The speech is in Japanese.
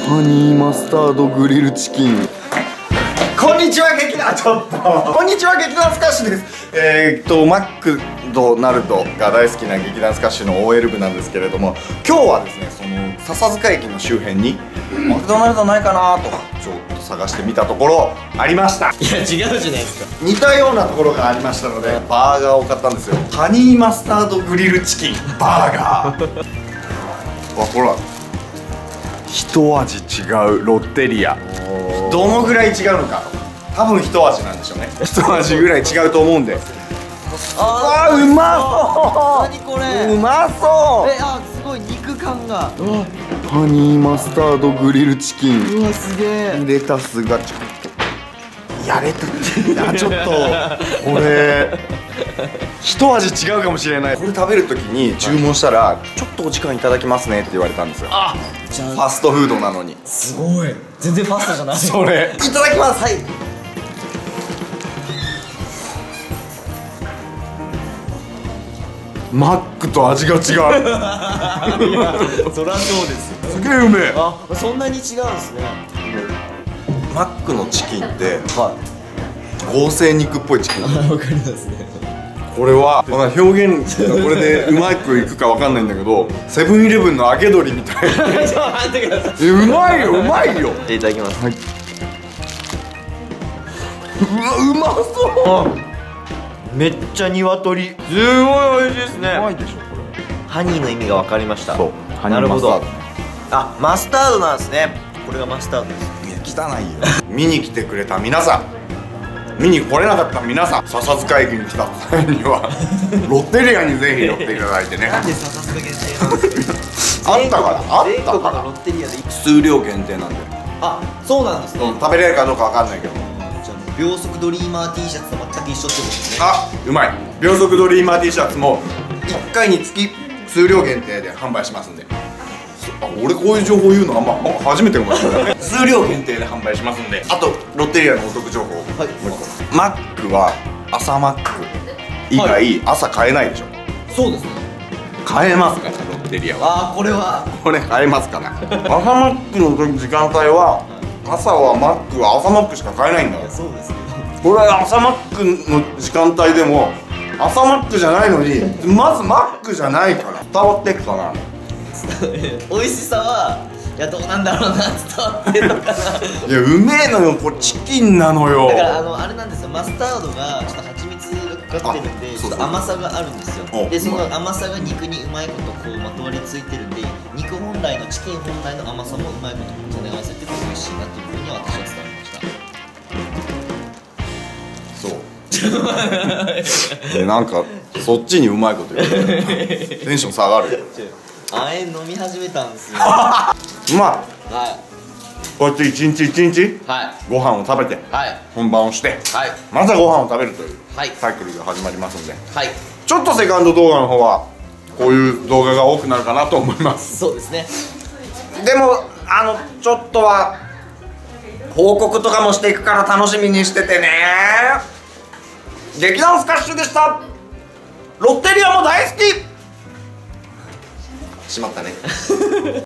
ハニーマスタードグリルチキン。こんにちは劇団、ちょっとこんにちは劇団スカッシュです。マックドナルドが大好きな劇団スカッシュの OL 部なんですけれども、今日はですね、その笹塚駅の周辺にマクドナルドないかなとかちょっと探してみたところありました。 いや違うじゃないですか。 似たようなところがありましたのでバーガーを買ったんですよ。ハニーマスタードグリルチキンバーガーわ、ほら一味違うロッテリア。どのぐらい違うのか、多分一味なんでしょうね。一味ぐらい違うと思うんで。あー、うまそう。 何これ、 うまそう。 あ、すごい肉感が。 ハニーマスタードグリルチキン。 うわ、すげえ。 レタスがちょっとやれた。ちょっとこれ一味違うかもしれない。これ食べるときに注文したら「ちょっとお時間いただきますね」って言われたんですよ。 あ、じゃファストフードなのに。 すごい。全然ファストじゃない。 それいただきます。 はい。 マックと味が違う。 そりゃそうですよ。 すげえうめえ。 あ、そんなに違うんですね。 マックのチキンっては合成肉っぽいチキン。 い。わかりますね。 これはまあ表現がこれでうまくいくかわかんないんだけど、セブンイレブンの揚げ鶏みたいな。 ちょっと待ってください。 うまいよ、うまいよ。 いただきます。 はい。うわ、うまそう。 めっちゃ鶏。すごい美味しいですね。 うまいでしょこれ。 ハニーの意味が分かりました。 そう、ハニなるほど。 ーマスタード。 あ、マスタードなんですね。これがマスタードです。 いや汚いよ。見に来てくれた皆さん、見に来れなかった皆さん、笹塚駅に来た際にはロッテリアにぜひ寄っていただいてね。 なんで笹塚限定なんですか。 あったからあ全ったから国のロッテリアで。 数量限定なんで、 あ、そうなんですね。 食べれるかどうかわかんないけど。 じゃあ秒速ドリーマー T シャツと全く一緒ってことですね。 あ、うまい。秒速ドリーマー T シャツも1回につき数量限定で販売しますんで。あ、俺こういう情報言うのあんま初めてかもしれない。数量限定で販売しますんで。あとロッテリアのお得情報、 はい。 もう一個。マックは朝マック以外朝買えないでしょ。 そうですね。 買えますからロッテリアは。 あー、これは。 これ買えますから。朝マックの時間帯は朝はマックは朝マックしか買えないんだから。 そうですけこれ朝マックの時間帯でも朝マックじゃないのにまずマックじゃないから伝わってくかな。 ど。美味しさは、いや、どうなんだろうな、伝わってるのかな。 いや、うめえのよ、これチキンなのよ。 だからあれなんですよ、マスタードがちょっと蜂蜜がかかってるんで、 あ、 ちょっと甘さがあるんですよ。 おで、その甘さが肉にうまいことこうまとわりついてるんで、肉本来のチキン本来の甘さもうまいこと兼ね合わせてて美味しいなっていうふうに私は伝わりました。 そうなんかそっちにうまいこと言うテンション下がるよ。 あれ飲み始めたんですよ。 うまい。 はこうやって一日一日いはいご飯を食べてはい本番をしてはいまたご飯を食べるというはいサイクルが始まりますんで、 はい。 ちょっとセカンド動画の方はこういう動画が多くなるかなと思います。 そうですね。 でもちょっとは報告とかもしていくから楽しみにしててね。劇団スカッシュでした。ロッテリアも大好き。しまったね。